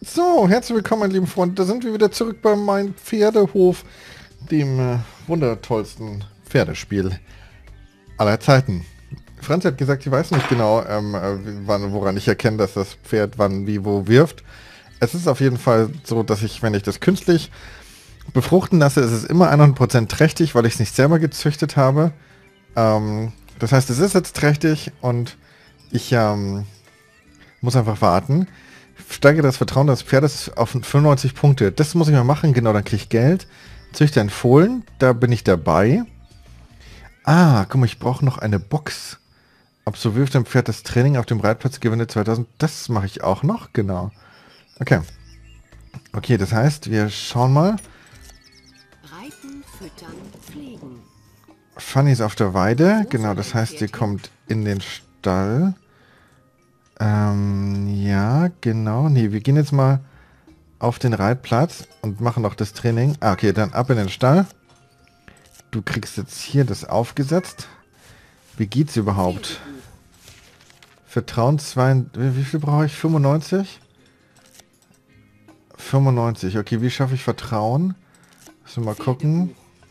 So, herzlich willkommen, mein lieben Freund. Da sind wir wieder zurück bei meinem Pferdehof, dem wundertollsten Pferdespiel aller Zeiten. Franz hat gesagt, sie weiß nicht genau, woran ich erkenne, dass das Pferd wann, wie, wo wirft. Es ist auf jeden Fall so, dass ich, wenn ich das künstlich befruchten lasse, ist es immer 100% trächtig, weil ich es nicht selber gezüchtet habe. Das heißt, es ist jetzt trächtig und ich muss einfach warten. Steige das Vertrauen des Pferdes auf 95 Punkte. Das muss ich mal machen, genau, dann kriege ich Geld. Züchte ein Fohlen, da bin ich dabei. Ah, guck mal, ich brauche noch eine Box. Absolviert dem Pferd das Training auf dem Reitplatz, gewinne 2000. Das mache ich auch noch, genau. Okay. Okay, das heißt, wir schauen mal. Reiten, füttern, pflegen. Fanny ist auf der Weide, genau, das heißt, sie kommt in den Stall. Ja, genau. Nee, wir gehen jetzt mal auf den Reitplatz und machen noch das Training. Ah, okay, dann ab in den Stall. Du kriegst jetzt hier das aufgesetzt. Wie geht's überhaupt? Vertrauen 2... Wie viel brauche ich? 95? 95. Okay, wie schaffe ich Vertrauen? Müssen wir mal gucken.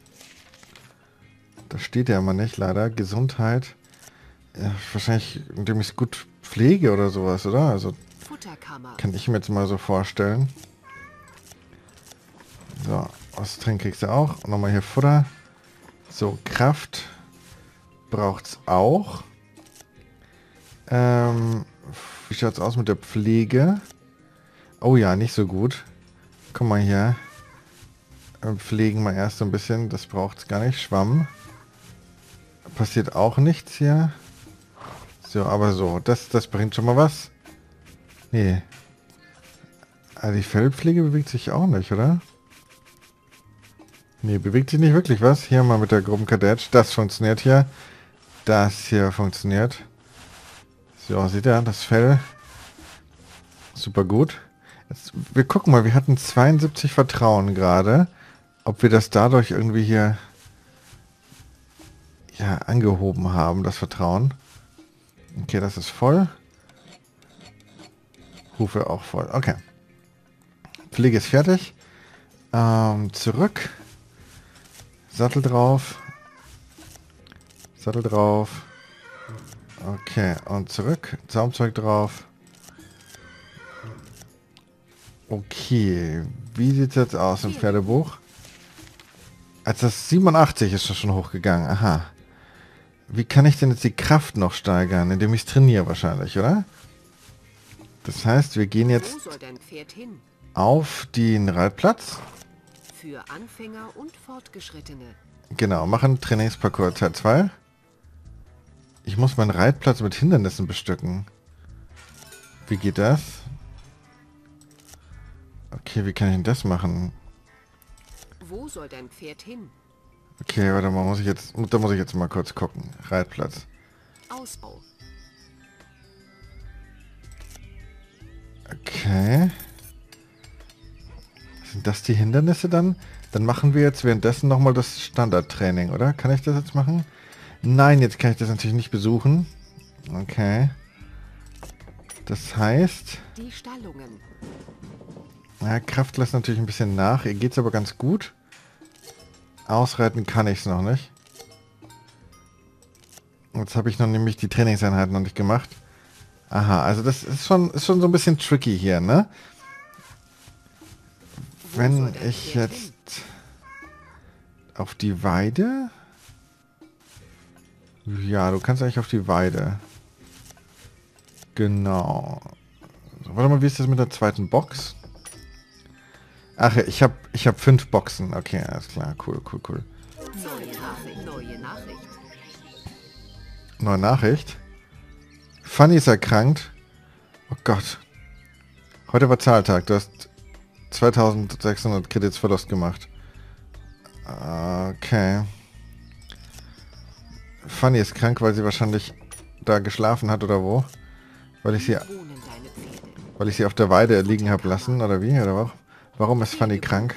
Das steht ja immer nicht, leider. Gesundheit. Ja, wahrscheinlich, indem ich es gut pflege oder sowas, oder? Also, kann ich mir jetzt mal so vorstellen. So, was trinken kriegst du auch. Und nochmal hier Futter. So, Kraft braucht's auch. Wie schaut's aus mit der Pflege? Oh ja, nicht so gut. Guck mal hier. Pflegen wir erst so ein bisschen. Das braucht's gar nicht. Schwamm. Passiert auch nichts hier. So, aber so. Das bringt schon mal was. Nee. Also die Fellpflege bewegt sich auch nicht, oder? Nee, bewegt sich nicht wirklich was. Hier mal mit der Gruppenkadett. Das funktioniert hier. Das hier funktioniert. So, seht ihr, das Fell. Super gut. Jetzt, wir gucken mal, wir hatten 72 Vertrauen gerade. Ob wir das dadurch irgendwie hier ja, angehoben haben, das Vertrauen. Okay, das ist voll. Hufe auch voll. Okay. Pflege ist fertig. Zurück. Sattel drauf. Sattel drauf. Okay, und zurück. Zaumzeug drauf. Okay, wie sieht es jetzt aus im Pferdebuch? Als das 87 ist das schon hochgegangen. Aha. Wie kann ich denn jetzt die Kraft noch steigern? Indem ich es trainiere wahrscheinlich, oder? Das heißt, wir gehen jetzt auf den Reitplatz. Für Anfänger und Fortgeschrittene. Genau, machen Trainingsparcours Teil 2. Ich muss meinen Reitplatz mit Hindernissen bestücken. Wie geht das? Okay, wie kann ich denn das machen? Wo soll dein Pferd hin? Okay, warte mal, da muss ich jetzt mal kurz gucken. Reitplatz. Ausbau. Okay. Sind das die Hindernisse dann? Dann machen wir jetzt währenddessen nochmal das Standardtraining, oder? Kann ich das jetzt machen? Nein, jetzt kann ich das natürlich nicht besuchen. Okay. Das heißt... Die Stallungen. Ja, Kraft lässt natürlich ein bisschen nach. Ihr geht's aber ganz gut. Ausreiten kann ich es noch nicht. Jetzt habe ich noch nämlich die Trainingseinheiten noch nicht gemacht. Aha, also das ist schon so ein bisschen tricky hier, ne? Wenn ich jetzt auf die Weide... Ja, du kannst eigentlich auf die Weide. Genau. So, warte mal, wie ist das mit der zweiten Box? Ach ja, ich hab 5 Boxen. Okay, alles klar. Cool. Neue Nachricht. Neue Nachricht. Fanny ist erkrankt. Oh Gott. Heute war Zahltag. Du hast 2600 Kredits Verlust gemacht. Okay. Fanny ist krank, weil sie wahrscheinlich da geschlafen hat oder wo? Weil ich sie auf der Weide liegen habe lassen oder wie? Oder was? Warum ist Fanny krank?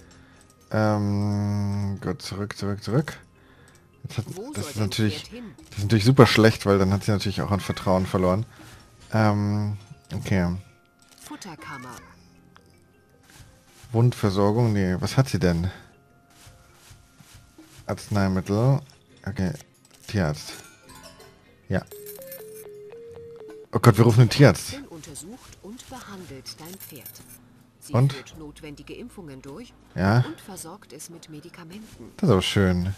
Gut, zurück. Das ist natürlich super schlecht, weil dann hat sie natürlich auch an Vertrauen verloren. Okay. Futterkammer. Wundversorgung, nee, was hat sie denn? Arzneimittel. Okay, Tierarzt. Ja. Oh Gott, wir rufen den Tierarzt. Ärztin untersucht und behandelt dein Pferd. Sie Und? führt notwendige Impfungen durch Ja, und versorgt es mit Medikamenten. das ist aber schön.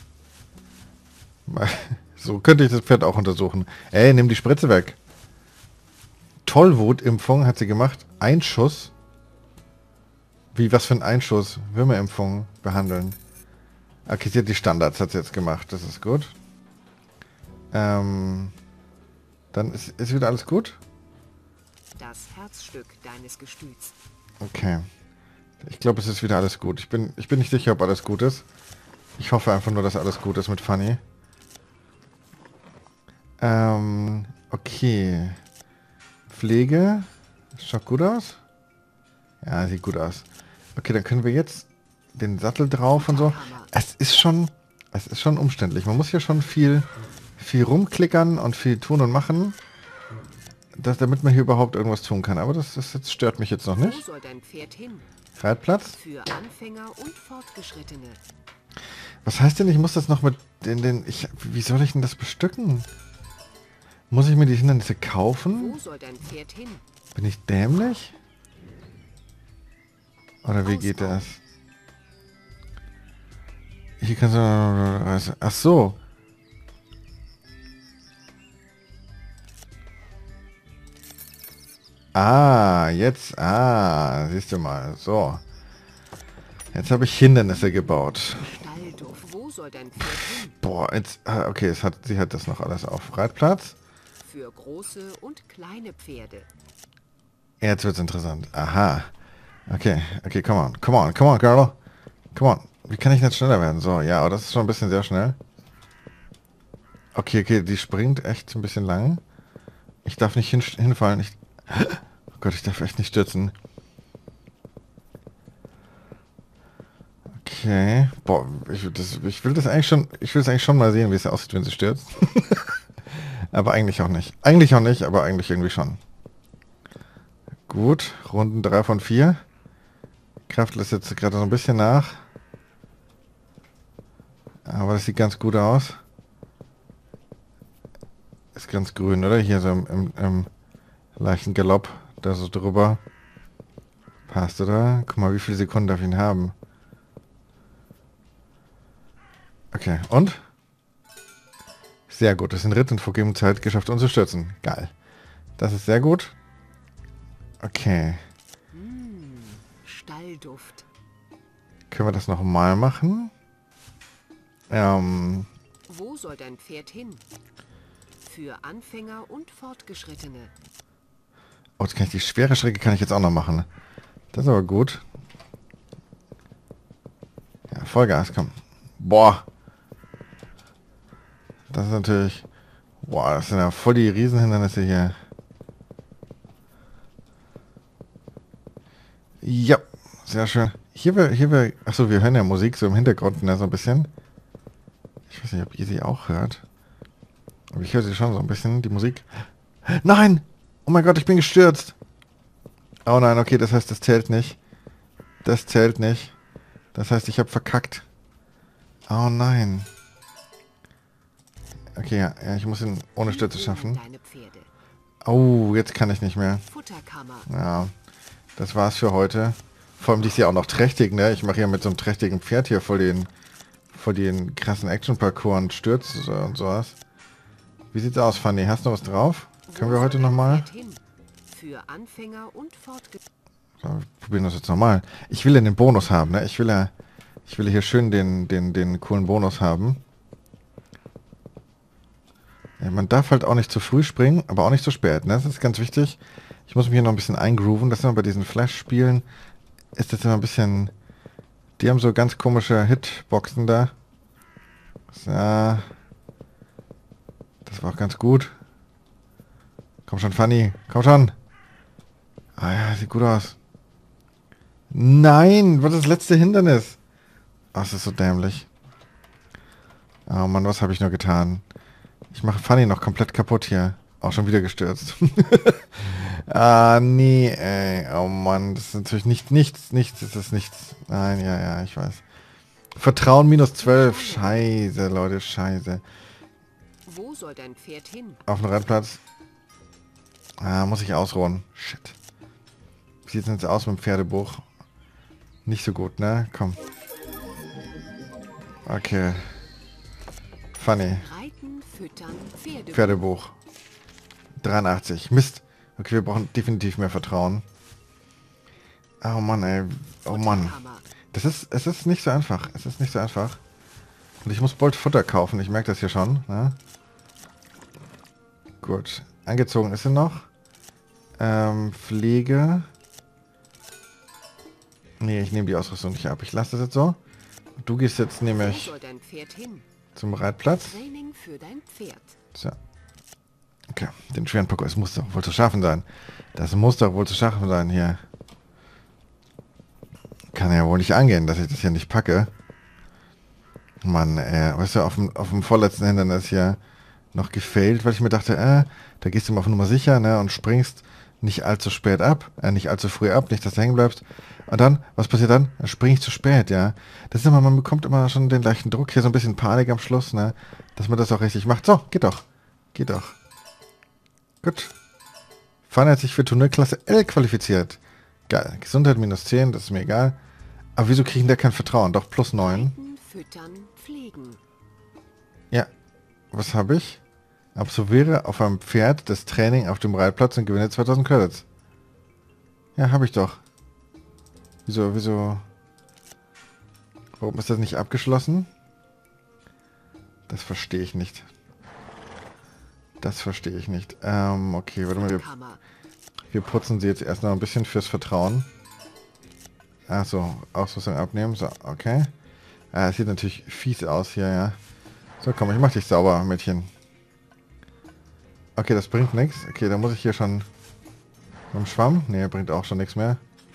So könnte ich das Pferd auch untersuchen. Ey, nimm die Spritze weg. Tollwutimpfung hat sie gemacht. Einschuss. Wie, was für ein Einschuss? Würmerimpfung behandeln. Okay, sie hat die Standards, hat sie jetzt gemacht. Das ist gut. Dann ist wieder alles gut? Das Herzstück deines Gestüts. Okay. Ich glaube, es ist wieder alles gut. Ich bin nicht sicher, ob alles gut ist. Ich hoffe einfach nur, dass alles gut ist mit Fanny. Okay. Pflege. Schaut gut aus? Ja, sieht gut aus. Okay, dann können wir jetzt den Sattel drauf und so. Es ist schon umständlich. Man muss hier schon viel rumklickern und viel tun und machen, damit man hier überhaupt irgendwas tun kann. Aber das jetzt stört mich jetzt noch Wo nicht. soll dein Pferd hin? Reitplatz. Für Anfänger und Fortgeschrittene. Was heißt denn, ich muss das noch mit wie soll ich denn das bestücken? Muss ich mir die Hindernisse kaufen? Wo soll dein Pferd hin? Bin ich dämlich? Oder wie geht das? Hier kannst du... Ach so. Jetzt. Siehst du mal. So. Jetzt habe ich Hindernisse gebaut. Stallduft. Wo soll dein Pferd hin? Boah, jetzt... Okay, sie hat das noch alles auf. Reitplatz. Für große und kleine Pferde. Jetzt wird's interessant. Aha. Okay, come on, girl. Come on. Wie kann ich jetzt schneller werden? So, ja, aber das ist schon ein bisschen sehr schnell. Okay, die springt echt ein bisschen lang. Ich darf nicht hinfallen. Oh Gott, ich darf echt nicht stürzen. Okay. Boah, ich will es eigentlich schon mal sehen, wie es aussieht, wenn sie stürzt. Aber eigentlich auch nicht. Eigentlich auch nicht, aber eigentlich irgendwie schon. Gut, Runden 3 von 4. Kraft lässt jetzt gerade so ein bisschen nach. Aber das sieht ganz gut aus. Ist ganz grün, oder? Hier so im leichten Galopp. Da so drüber. Passt, oder? Guck mal, wie viele Sekunden darf ich ihn haben? Okay, und? Sehr gut. Das ist ein Ritt in vorgegebener Zeit geschafft, uns zu stürzen. Geil. Das ist sehr gut. Okay. Stallduft. Können wir das nochmal machen? Wo soll dein Pferd hin? Für Anfänger und Fortgeschrittene. Oh, jetzt kann ich die schwere Strecke kann ich jetzt auch noch machen. Das ist aber gut. Ja, Vollgas, komm. Boah. Das ist natürlich... Boah, das sind ja voll die Riesenhindernisse hier. Ja, sehr schön. Achso, wir hören ja Musik so im Hintergrund, ne, so ein bisschen. Ich weiß nicht, ob ihr sie auch hört. Aber ich höre sie schon so ein bisschen, die Musik. Nein! Oh mein Gott, ich bin gestürzt. Oh nein, okay, das heißt, das zählt nicht. Das zählt nicht. Das heißt, ich habe verkackt. Oh nein. Okay, ja, ich muss ihn ohne Stürze schaffen. Deine Pferde. Oh, jetzt kann ich nicht mehr. Futterkammer. Ja, das war's für heute. Vor allem, die ist ja auch noch trächtig, ne? Ich mache ja mit so einem trächtigen Pferd hier voll den krassen Action-Parcours und Stürze und sowas. Wie sieht's aus, Fanny? Hast du was drauf? Können wir heute nochmal? Für Anfänger und Fortgeschrittene. So, wir probieren das jetzt nochmal. Ich will ja den Bonus haben, ne? Ich will ja hier schön den coolen Bonus haben. Ja, man darf halt auch nicht zu früh springen, aber auch nicht zu spät, ne? Das ist ganz wichtig. Ich muss mich hier noch ein bisschen eingrooven. Das ist immer bei diesen Flash-Spielen. Ist das immer ein bisschen... Die haben so ganz komische Hitboxen da. So. Das war auch ganz gut. Komm schon, Fanny. Komm schon. Ah ja, sieht gut aus. Nein, was ist das letzte Hindernis? Ach, das ist so dämlich. Oh Mann, was habe ich nur getan? Ich mache Fanny noch komplett kaputt hier. Auch schon wieder gestürzt. Ah, nee, ey. Oh Mann, das ist natürlich nichts, das ist nichts. Nein, ja, ich weiß. Vertrauen -12. Scheiße, Leute, scheiße. Wo soll dein Pferd hin? Auf dem Rennplatz. Ah, muss ich ausruhen. Shit. Wie sieht es jetzt aus mit dem Pferdebuch? Nicht so gut, ne? Komm. Okay. Funny. Reiten, füttern, Pferdebuch. 83. Mist. Okay, wir brauchen definitiv mehr Vertrauen. Oh Mann, ey. Oh Mann. Es ist nicht so einfach. Es ist nicht so einfach. Und ich muss bald Futter kaufen. Ich merke das hier schon. Ne? Gut. Angezogen ist sie noch. Pflege. Nee, ich nehme die Ausrüstung nicht ab. Ich lasse das jetzt so. Du gehst jetzt nämlich zum Reitplatz. Training für dein Pferd. So. Okay, den schweren Parcours. Es muss doch wohl zu schaffen sein. Das muss doch wohl zu schaffen sein hier. Kann ja wohl nicht angehen, dass ich das hier nicht packe. Mann, weißt du, auf dem vorletzten Hindernis hier noch gefailt, weil ich mir dachte, da gehst du mal auf Nummer sicher, ne, und springst nicht allzu spät ab, nicht allzu früh ab, nicht, dass du hängen bleibst. Und dann, was passiert dann? Dann springe ich zu spät, ja. Das ist immer, man bekommt immer schon den leichten Druck, hier so ein bisschen Panik am Schluss, ne, dass man das auch richtig macht. So, geht doch. Geht doch. Gut. Fanny hat sich für Turnierklasse L qualifiziert. Geil. Gesundheit -10, das ist mir egal. Aber wieso kriegen der kein Vertrauen? Doch, +9. Reiten, füttern, pflegen. Ja. Was habe ich? Absolviere auf einem Pferd das Training auf dem Reitplatz und gewinne 2000 Credits. Ja, habe ich doch. Wieso? Warum ist das nicht abgeschlossen? Das verstehe ich nicht. Das verstehe ich nicht. Okay, warte mal. Wir putzen sie jetzt erst noch ein bisschen fürs Vertrauen. Achso, Ausrüstung abnehmen. So, okay. Es sieht natürlich fies aus hier, ja. So, komm, ich mach dich sauber, Mädchen. Okay, das bringt nichts. Okay, dann muss ich hier schon... Mit dem Schwamm? Ne, bringt auch schon nichts mehr.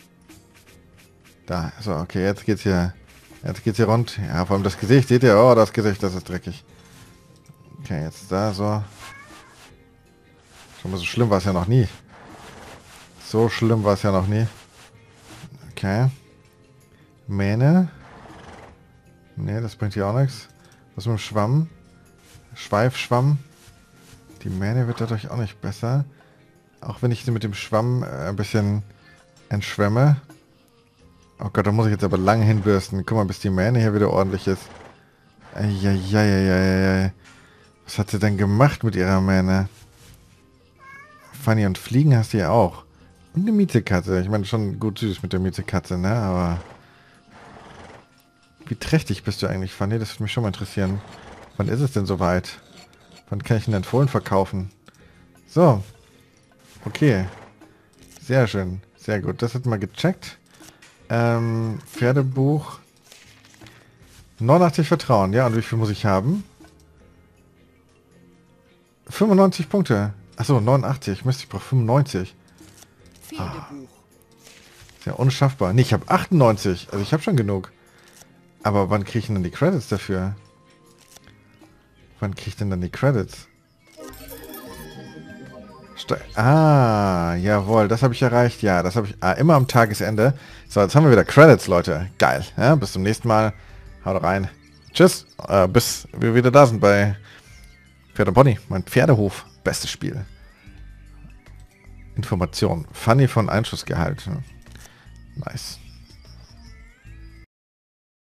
Da, so, okay, jetzt geht's hier... Jetzt geht's hier rund. Ja, vor allem das Gesicht, seht ihr? Oh, das Gesicht, das ist dreckig. Okay, jetzt da, so. Schon mal so schlimm war es ja noch nie. So schlimm war es ja noch nie. Okay. Mähne. Ne, das bringt hier auch nichts. Was mit dem Schwamm? Schweifschwamm. Die Mähne wird dadurch auch nicht besser. Auch wenn ich sie mit dem Schwamm ein bisschen entschwemme. Oh Gott, da muss ich jetzt aber lang hinbürsten. Guck mal, bis die Mähne hier wieder ordentlich ist. Eieieiei. Was hat sie denn gemacht mit ihrer Mähne? Fanny, und Fliegen hast du ja auch. Und eine Miezekatze. Ich meine, schon gut süß mit der Miezekatze, ne? Aber... Wie trächtig bist du eigentlich, Fanny? Das würde mich schon mal interessieren. Wann ist es denn soweit? Wann kann ich ihn denn Fohlen verkaufen? So. Okay. Sehr schön. Sehr gut. Das hat mal gecheckt. Pferdebuch. 89 Vertrauen. Ja, und wie viel muss ich haben? 95 Punkte. Achso, 89. Mist, ich brauche 95. Pferdebuch. Ist ja unschaffbar. Nee, ich habe 98. Also ich habe schon genug. Aber wann kriege ich denn die Credits dafür? Wann kriege ich denn dann die Credits? Jawohl, das habe ich erreicht. Ja, das habe ich immer am Tagesende. So, jetzt haben wir wieder Credits, Leute. Geil. Ja, bis zum nächsten Mal. Haut rein. Tschüss. Bis wir wieder da sind bei Pferd und Pony. Mein Pferdehof. Bestes Spiel. Information. Fanny von Einschussgehalt. Nice.